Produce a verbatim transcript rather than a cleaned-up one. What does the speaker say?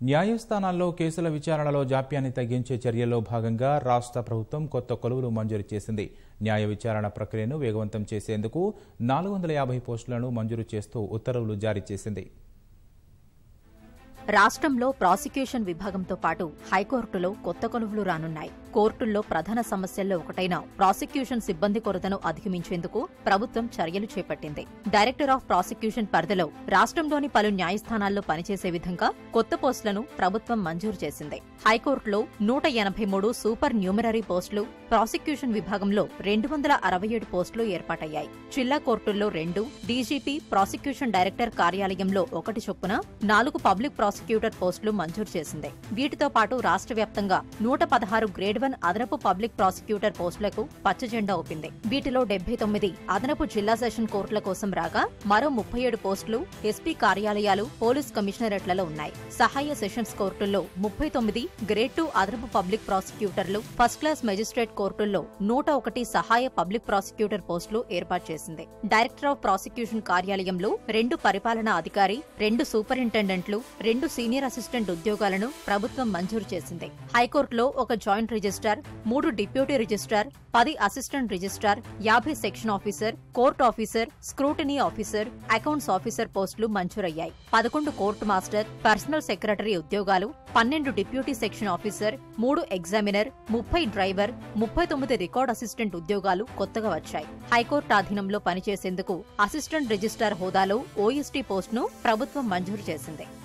న్యాయస్థానాల్లో కేసుల విచారణలో జాప్యాన్ని తగ్గించే చర్యల్లో భాగంగా రాష్ట్ర ప్రభుత్వం కొత్త కొలువులు మంజూరు చేసింది. న్యాయ విచారణ ప్రక్రియను వేగవంతం చేసేందుకు నాలుగు వందల యాభై పోస్టులను మంజూరు చేస్తూ ఉత్తర్వులు జారీ చేసింది. రాష్ట్రంలో ప్రాసిక్యూషన్ విభాగంతో పాటు హైకోర్టులో కొత్త కొలువులు రానున్నాయి. కోర్టుల్లో ప్రధాన సమస్యల్లో ఒకటైన ప్రాసిక్యూషన్ సిబ్బంది కొరతను అధిగమించేందుకు ప్రభుత్వం చర్యలు చేపట్టింది. డైరెక్టర్ ఆఫ్ ప్రాసిక్యూషన్ పరిధిలో రాష్ట్రంలోని పలు న్యాయస్థానాల్లో పనిచేసే విధంగా కొత్త పోస్టులను ప్రభుత్వం మంజూరు చేసింది. హైకోర్టులో నూట ఎనభై మూడు సూపర్ న్యూమరరీ పోస్టులు, ప్రాసిక్యూషన్ విభాగంలో రెండు వందల అరవై ఏడు పోస్టులు ఏర్పాటయ్యాయి. జిల్లా కోర్టుల్లో రెండు, డీజీపీ, ప్రాసిక్యూషన్ డైరెక్టర్ కార్యాలయంలో ఒకటి చొప్పున నాలుగు పబ్లిక్ ప్రాసిక్యూటర్ పోస్టులు మంజూరు చేసింది. వీటితో పాటు రాష్ట్ర వ్యాప్తంగా నూట పదహారు గ్రేడ్ వన్ అదనపు పబ్లిక్ ప్రాసిక్యూటర్ పోస్టులకు పచ్చజెండా ఊపింది. వీటిలో డెబ్బై తొమ్మిది అదనపు జిల్లా సెషన్ కోర్టుల కోసం రాగా మరో ముప్పై ఏడు పోస్టులు ఎస్పీ కార్యాలయాలు, పోలీస్ కమిషనరేట్లలో ఉన్నాయి. సహాయ సెషన్స్ కోర్టుల్లో ముప్పై తొమ్మిది గ్రేడ్ టూ అదనపు పబ్లిక్ ప్రాసిక్యూటర్లు, ఫస్ట్ క్లాస్ మెజిస్ట్రేట్ కోర్టుల్లో నూట ఒకటి సహాయ పబ్లిక్ ప్రాసిక్యూటర్ పోస్టులు ఏర్పాటు చేసింది. డైరెక్టర్ ఆఫ్ ప్రాసిక్యూషన్ కార్యాలయంలో రెండు పరిపాలనా అధికారి, రెండు సూపరింటెండెంట్లు, రెండు సీనియర్ అసిస్టెంట్ ఉద్యోగాలను ప్రభుత్వం మంజూరు చేసింది. హైకోర్టులో ఒక జాయింట్ రిజిస్ట్రార్, మూడు డిప్యూటీ రిజిస్ట్రార్, పది అసిస్టెంట్ రిజిస్ట్రార్, యాభై section officer, court officer, scrutiny officer, accounts officer పోస్టులు మంజూరయ్యాయి. పదకొండు కోర్టు మాస్టర్, పర్సనల్ సెక్రటరీ ఉద్యోగాలు, పన్నెండు డిప్యూటీ సెక్షన్ ఆఫీసర్, మూడు ఎగ్జామినర్, ముప్పై డ్రైవర్, ముప్పై తొమ్మిది రికార్డ్ అసిస్టెంట్ ఉద్యోగాలు కొత్తగా వచ్చాయి. హైకోర్టు అధీనంలో పనిచేసేందుకు అసిస్టెంట్ రిజిస్ట్రార్ హోదాలో ఓఎస్టీ పోస్టును ప్రభుత్వం మంజూరు చేసింది.